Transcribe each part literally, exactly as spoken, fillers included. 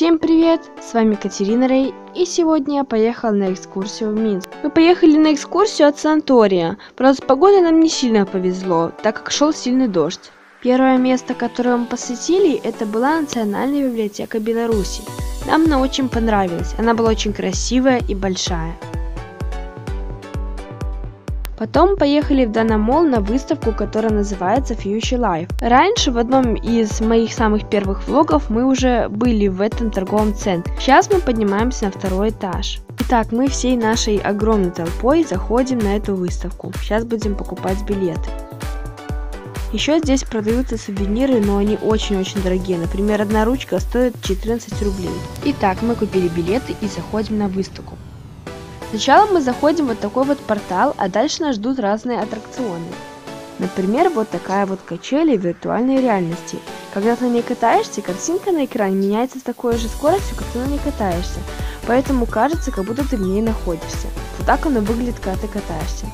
Всем привет! С вами Катерина Рей, и сегодня я поехала на экскурсию в Минск. Мы поехали на экскурсию от санатория, правда с погодой нам не сильно повезло, так как шел сильный дождь. Первое место, которое мы посетили, это была Национальная библиотека Беларуси. Нам она очень понравилась, она была очень красивая и большая. Потом поехали в Данамол на выставку, которая называется Future Life. Раньше в одном из моих самых первых влогов мы уже были в этом торговом центре. Сейчас мы поднимаемся на второй этаж. Итак, мы всей нашей огромной толпой заходим на эту выставку. Сейчас будем покупать билеты. Еще здесь продаются сувениры, но они очень-очень дорогие. Например, одна ручка стоит четырнадцать рублей. Итак, мы купили билеты и заходим на выставку. Сначала мы заходим в вот такой вот портал, а дальше нас ждут разные аттракционы. Например, вот такая вот качеля виртуальной реальности. Когда ты на ней катаешься, картинка на экране меняется с такой же скоростью, как ты на ней катаешься. Поэтому кажется, как будто ты в ней находишься. Вот так оно выглядит, когда ты катаешься.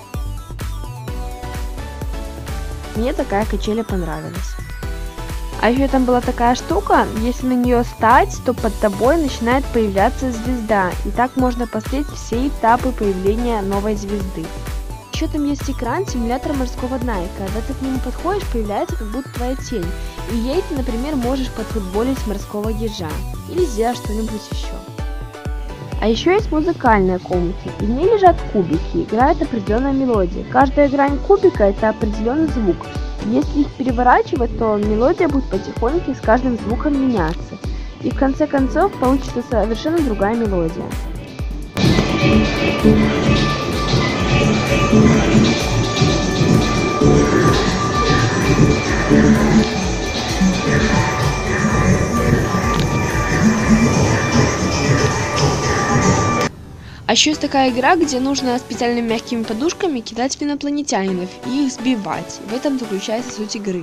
Мне такая качеля понравилась. А еще там была такая штука, если на нее встать, то под тобой начинает появляться звезда, и так можно посмотреть все этапы появления новой звезды. Еще там есть экран симулятора морского дна, и когда ты к нему подходишь, появляется как будто твоя тень, и ей ты, например, можешь подфутболить морского ежа, или сделать что-нибудь еще. А еще есть музыкальная комната, и в ней лежат кубики, играет определенная мелодия. Каждая грань кубика это определенный звук. Если их переворачивать, то мелодия будет потихоньку с каждым звуком меняться. И в конце концов получится совершенно другая мелодия. А еще есть такая игра, где нужно специальными мягкими подушками кидать в инопланетянинов и их сбивать. В этом заключается суть игры.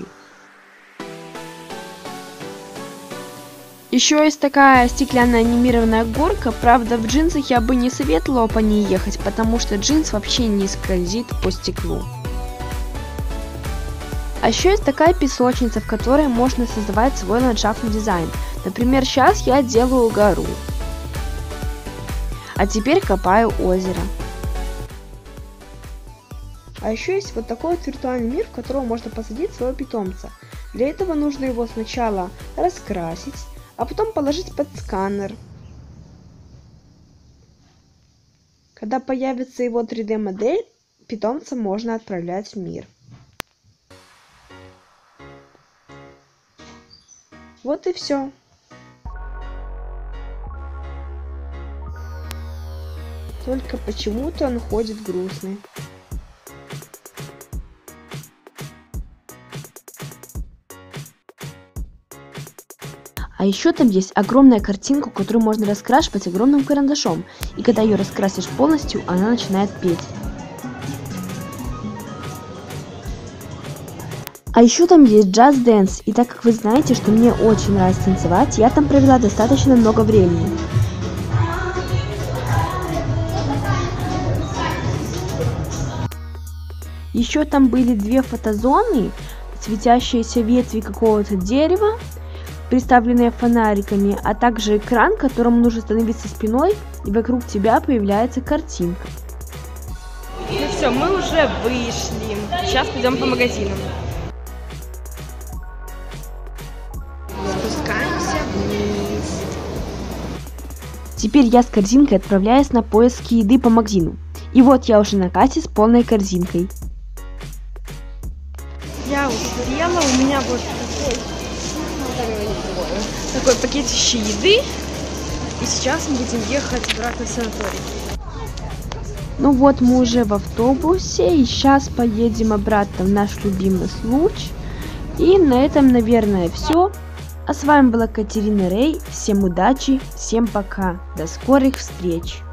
Еще есть такая стеклянная анимированная горка, правда в джинсах я бы не советовала по ней ехать, потому что джинс вообще не скользит по стеклу. А еще есть такая песочница, в которой можно создавать свой ландшафтный дизайн. Например, сейчас я делаю гору. А теперь копаю озеро. А еще есть вот такой вот виртуальный мир, в котором можно посадить своего питомца. Для этого нужно его сначала раскрасить, а потом положить под сканер. Когда появится его три дэ модель, питомца можно отправлять в мир. Вот и все. Только почему-то он ходит грустный. А еще там есть огромная картинка, которую можно раскрашивать огромным карандашом. И когда ее раскрасишь полностью, она начинает петь. А еще там есть Just Dance. И так как вы знаете, что мне очень нравится танцевать, я там провела достаточно много времени. Еще там были две фотозоны, светящиеся ветви какого-то дерева, приставленные фонариками, а также экран, к которому нужно становиться спиной, и вокруг тебя появляется картинка. Ну все, мы уже вышли. Сейчас пойдем по магазинам. Спускаемся вниз. Теперь я с корзинкой отправляюсь на поиски еды по магазину. И вот я уже на кассе с полной корзинкой. Я успела, у меня вот такой, такой пакетище еды, и сейчас мы будем ехать обратно в санаторий. Ну вот мы уже в автобусе, и сейчас поедем обратно в наш любимый Случ. И на этом, наверное, все. А с вами была Катерина Рей, всем удачи, всем пока, до скорых встреч!